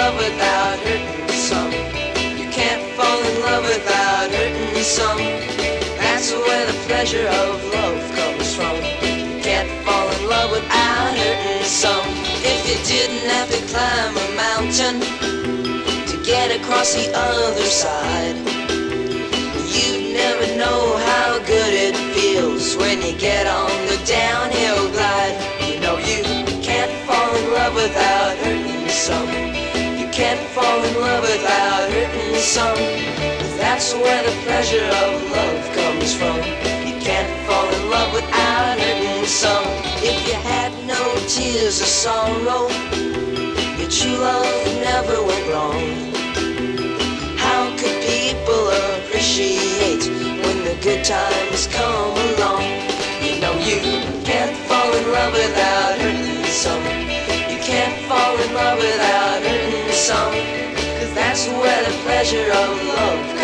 love without hurting some. You can't fall in love without hurting some. That's where the pleasure of love comes from. You can't fall in love without hurting some. If you didn't have to climb a mountain to get across the other side, you'd never know how good it feels when you get on the downhill glide. You know you can't fall in love without hurting some. You can't fall in love without hurting some. That's where the pleasure of love comes from. You can't fall in love without hurting some. If you had no tears of sorrow, your true love never went wrong. How could people appreciate when the good times come along? You know you can't fall in love without hurting some. You can't fall in love without hurting some. 'Cause that's where the pleasure of love